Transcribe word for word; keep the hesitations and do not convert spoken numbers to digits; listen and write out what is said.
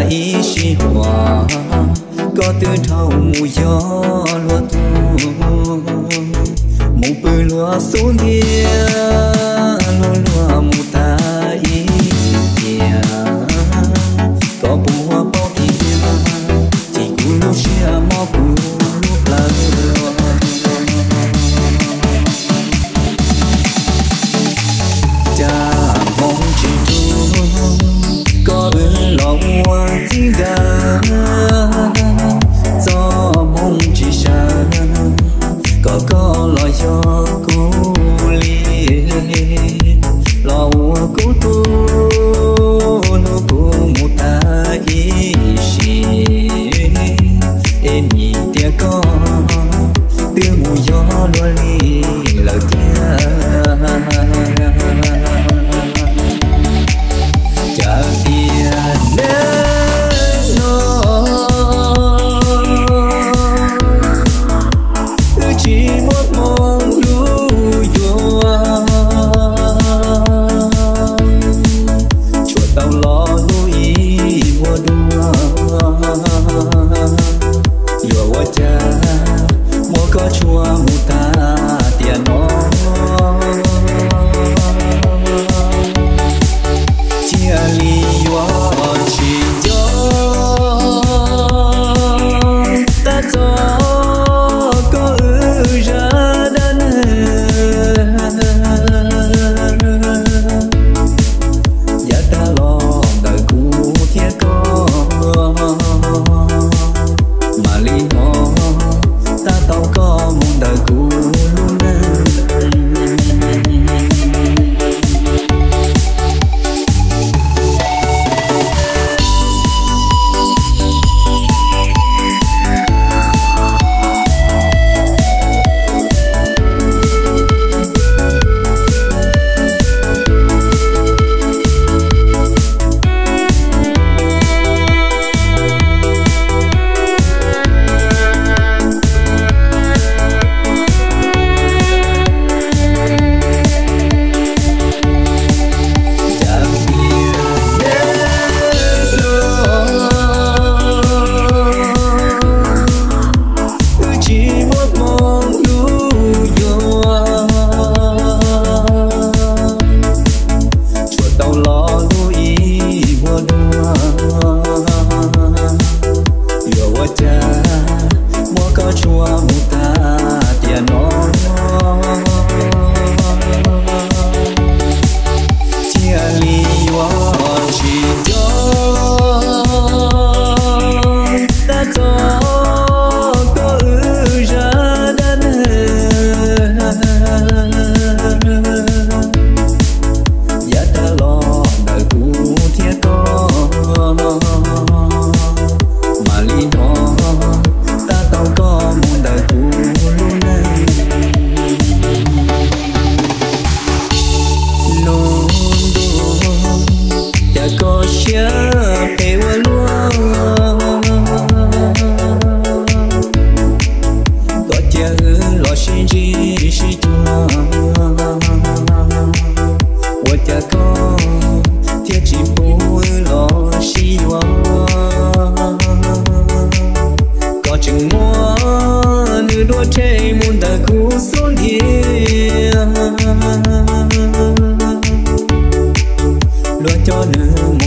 ý chi hòa có từ thâu mù gió lúa thu mù bự lúa xuống kia lúa lúa mù ta ý kia có bùa bao kia chỉ cú lúa chia mò cú lúa là cha mong chỉ tu có ư lòng hoa chỉ ga do mong chỉ xa có có lo cho cô li lo cô tu nó cô một ta ý xì em nhìn tia con tia mùi gió lo li lời tia chả tia nên nó chỉ một mong lưu vô chuột tàu lo nuôi mùa đua vừa qua cha mua có chua mù ta tiền nó chia ly yo chỉ cho ta cho có ư ra đan ya ta lo đời cũ thiết có mà ly ho ta tao có một đời cũ luôn cho nữ